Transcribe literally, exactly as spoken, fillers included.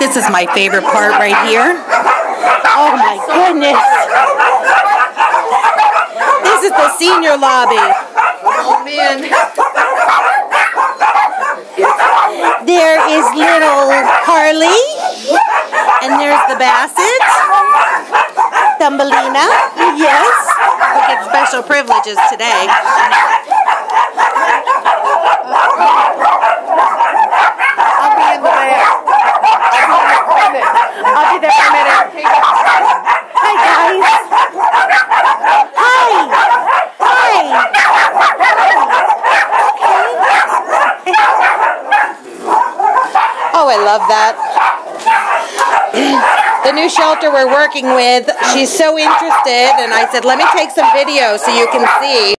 This is my favorite part right here. Oh my goodness. This is the senior lobby. Oh man. There is little Harley. And there's the Bassett. Thumbelina. Yes. We get special privileges today. I'll be in the back. I'll be there for a minute. Hi guys. Hi. Hi. Oh, I love that. The new shelter we're working with, she's so interested, and I said, let me take some videos so you can see.